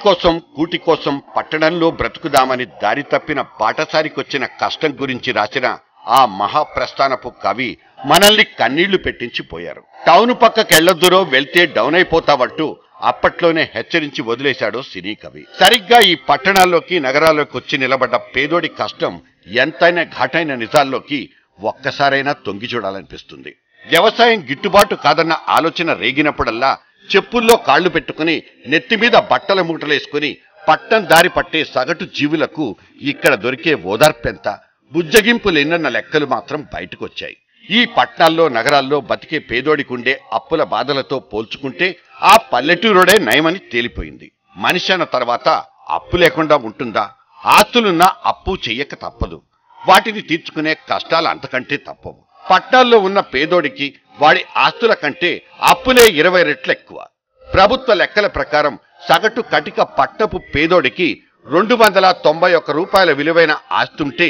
కూటి కోసం పట్టణంలో బ్రతుకుదామని దారి తప్పిన బాటసారికొచ్చిన కష్టం గురించి రాసిన ఆ మహాప్రస్థానపు కవి మనల్ని కన్నీళ్లు పెట్టించిపోయారు. టౌన్ పక్కకెళ్లొద్దురో వెళ్తే డౌన్ అయిపోతావంటూ అప్పట్లోనే హెచ్చరించి వదిలేశాడు సినీ కవి. సరిగ్గా ఈ పట్టణాల్లోకి నగరాల్లోకి వచ్చి నిలబడ్డ పేదోడి కష్టం ఎంతైనా ఘాటైన నిజాల్లోకి ఒక్కసారైనా తొంగి చూడాలనిపిస్తుంది. వ్యవసాయం గిట్టుబాటు కాదన్న ఆలోచన రేగినప్పుడల్లా చెప్పుల్లో కాళ్లు పెట్టుకుని నెత్తిమీద బట్టల మూటలేసుకుని పట్టం దారి పట్టే సగటు జీవులకు ఇక్కడ దొరికే ఓదార్పెంత, బుజ్జగింపులేనన్న లెక్కలు మాత్రం బయటకొచ్చాయి. ఈ పట్టణాల్లో నగరాల్లో బతికే పేదోడికుండే అప్పుల బాధలతో పోల్చుకుంటే ఆ పల్లెటూరుడే నయమని తేలిపోయింది. మనిషి అన్న తర్వాత అప్పు లేకుండా ఉంటుందా? ఆస్తులున్నా అప్పు చెయ్యక తప్పదు. వాటిని తీర్చుకునే కష్టాలు అంతకంటే తప్పవు. పట్టణాల్లో ఉన్న పేదోడికి వాడి ఆస్తుల కంటే అప్పులే 20 రెట్లు ఎక్కువ. ప్రభుత్వ లెక్కల ప్రకారం సగటు కటిక పట్టపు పేదోడికి 291 రూపాయల విలువైన ఆస్తుంటే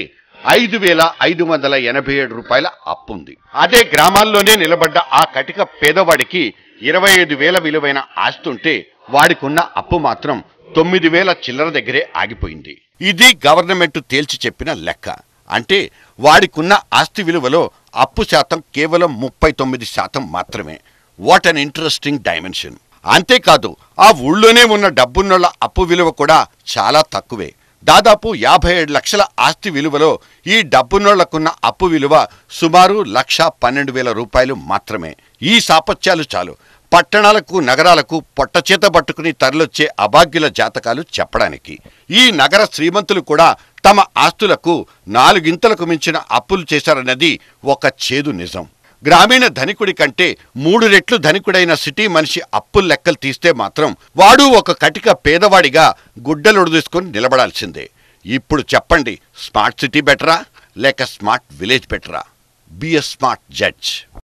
5,587 రూపాయల అప్పుంది. అదే గ్రామాల్లోనే నిలబడ్డ ఆ కటిక పేదవాడికి 25,000 విలువైన ఆస్తుంటే వాడికున్న అప్పు మాత్రం 9,000 చిల్లర దగ్గరే ఆగిపోయింది. ఇది గవర్నమెంట్ తేల్చి చెప్పిన లెక్క. అంటే వాడికున్న ఆస్తి విలువలో అప్పు శాతం కేవలం 39% మాత్రమే. What an interesting dimension. అంతేకాదు ఆ ఊళ్ళోనే ఉన్న డబ్బున్నోళ్ల అప్పు విలువ కూడా చాలా తక్కువే. దాదాపు 57 లక్షల ఆస్తి విలువలో ఈ డబ్బున్నోళ్లకున్న అప్పు విలువ సుమారు 1,12,000 రూపాయలు మాత్రమే. ఈ సాపత్యాలు చాలు పట్టణాలకు నగరాలకు పొట్టచేత పట్టుకుని తరలొచ్చే అభాగ్యుల జాతకాలు చెప్పడానికి. ఈ నగర శ్రీమంతులు కూడా తమ ఆస్తులకు 4 గింతలకు మించిన అప్పులు చేశారన్నది ఒక చేదు నిజం. గ్రామీణ ధనికుడి కంటే 3 రెట్లు ధనికుడైన సిటీ మనిషి అప్పుల లెక్కలు తీస్తే మాత్రం వాడు ఒక కటిక పేదవాడిగా గుడ్డలొడుదీసుకొని నిలబడాల్సిందే. ఇప్పుడు చెప్పండి, స్మార్ట్ సిటీ బెటరా లేక స్మార్ట్ విలేజ్ బెటరా? Be a smart judge.